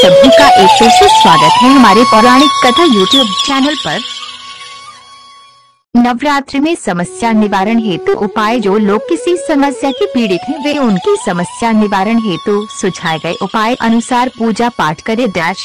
सभी का एक फिर से स्वागत है हमारे पौराणिक कथा यूट्यूब चैनल पर। नवरात्रि में समस्या निवारण हेतु उपाय। जो लोग किसी समस्या के पीड़ित हैं वे उनकी समस्या निवारण हेतु सुझाए गए उपाय अनुसार पूजा पाठ करें।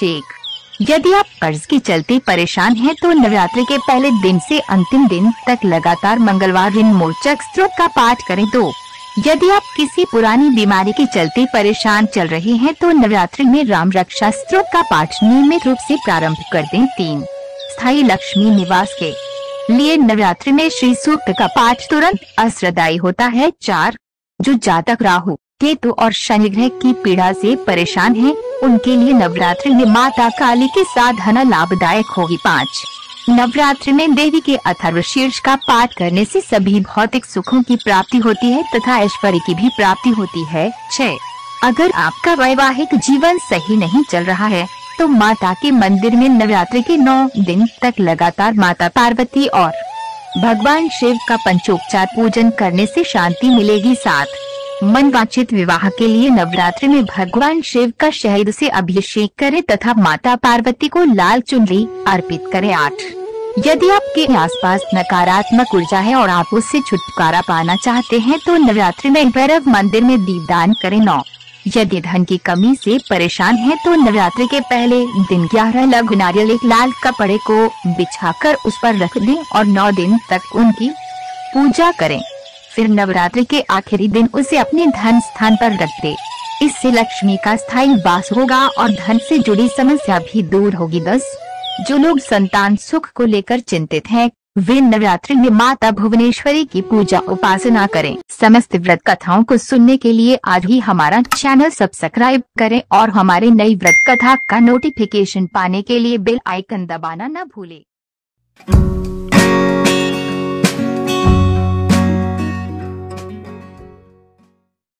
-1 यदि आप कर्ज की चलते परेशान हैं तो नवरात्रि के पहले दिन से अंतिम दिन तक लगातार मंगलवार ऋण मोचक स्तोत्र का पाठ करें। 2 यदि आप किसी पुरानी बीमारी के चलते परेशान चल रहे हैं तो नवरात्रि में राम रक्षा स्तोत्र का पाठ नियमित रूप से प्रारंभ कर दें। 3 स्थायी लक्ष्मी निवास के लिए नवरात्रि में श्री सूक्त का पाठ तुरंत असरदायी होता है। 4 जो जातक राहु केतु और शनि ग्रह की पीड़ा से परेशान हैं, उनके लिए नवरात्रि में माता काली की साधना लाभदायक होगी। 5 नवरात्रि में देवी के अथर्वशीर्ष का पाठ करने से सभी भौतिक सुखों की प्राप्ति होती है तथा ऐश्वर्य की भी प्राप्ति होती है। 6 अगर आपका वैवाहिक जीवन सही नहीं चल रहा है तो माता के मंदिर में नवरात्रि के 9 दिन तक लगातार माता पार्वती और भगवान शिव का पंचोपचार पूजन करने से शांति मिलेगी। 7 मनवांछित विवाह के लिए नवरात्रि में भगवान शिव का शहद से अभिषेक करें तथा माता पार्वती को लाल चुनरी अर्पित करें। 8 यदि आपके आसपास नकारात्मक ऊर्जा है और आप उससे छुटकारा पाना चाहते हैं तो नवरात्रि में भैरव मंदिर में दीपदान करें। 9 यदि धन की कमी से परेशान हैं तो नवरात्रि के पहले दिन 11 लघु नारियल एक लाल कपड़े को बिछाकर उस पर रख दें और 9 दिन तक उनकी पूजा करें। फिर नवरात्रि के आखिरी दिन उसे अपने धन स्थान पर रख दे। इससे लक्ष्मी का स्थायी वास होगा और धन से जुड़ी समस्या भी दूर होगी। 10 जो लोग संतान सुख को लेकर चिंतित हैं वे नवरात्रि में माता भुवनेश्वरी की पूजा उपासना करें। समस्त व्रत कथाओं को सुनने के लिए आज ही हमारा चैनल सब्सक्राइब करें और हमारे नई व्रत कथा का नोटिफिकेशन पाने के लिए बेल आइकन दबाना न भूलें।